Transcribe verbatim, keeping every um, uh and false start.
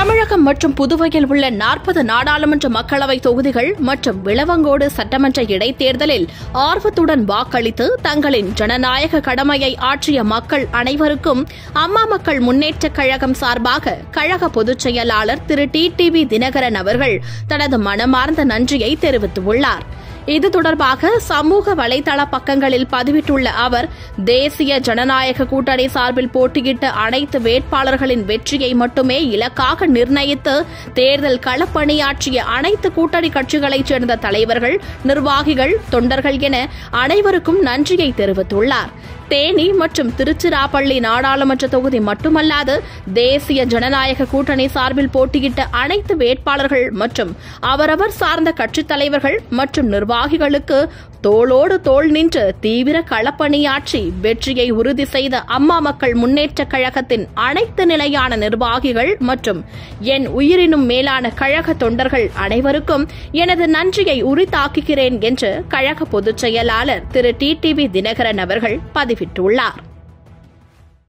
தமிழகம் மற்றும் புதுவையில் உள்ள நாற்பது நாடாளுமன்ற மக்களவை தொகுதிகள் மற்றும் விளவங்கோடு சட்டமன்ற இடைத்தேர்தலில் ஆர்வத்துடன் வாக்களித்து தங்களின் ஜனநாயக கடமையை ஆற்றிய மக்கள் அனைவருக்கும் அம்மா மக்கள் முன்னேற்றக் கழகம் சார்பாக கழக பொதுச் செயலாளர் திரு டி டிவி தினகரன் அவர்கள் தனது மனமார்ந்த நன்றியை தெரிவித்துள்ளார். இது தொடர்பாக சமூக வலைதள பக்கங்களில் பதிவிட்டுள்ள அவர், தேசிய ஜனநாயக கூட்டணி சார்பில் போட்டியிட்ட அனைத்து வேட்பாளர்களின் வெற்றியை மட்டுமே இலக்காக நிர்ணயித்து தேர்தல் களப்பணியாற்றிய அனைத்து கூட்டணி கட்சிகளைச் சேர்ந்த தலைவர்கள், நிர்வாகிகள், தொண்டர்கள் என அனைவருக்கும் நன்றியை தெரிவித்துள்ளார். தேனி மற்றும் திருச்சிராப்பள்ளி நாடாளுமன்ற தொகுதி மட்டுமல்லாது தேசிய ஜனநாயக கூட்டணி சார்பில் போட்டியிட்ட அனைத்து வேட்பாளர்கள் மற்றும் அவரவர் சார்ந்த கட்சித் தலைவர்கள் மற்றும் நிர்வாகிகளுக்கு தோளோடு தோள் நின்று தீவிர களப்பணியாற்றி வெற்றியை உறுதி செய்த அம்மா மக்கள் முன்னேற்றக் கழகத்தின் அனைத்து நிலையான நிர்வாகிகள் மற்றும் என் உயிரினும் மேலான கழக தொண்டர்கள் அனைவருக்கும் எனது நன்றியை உரித்தாக்குகிறேன் என்று கழக பொதுச் செயலாளர் திரு டி டிவி தினகரன் அவர்கள் பதிவிட்டுள்ளார்.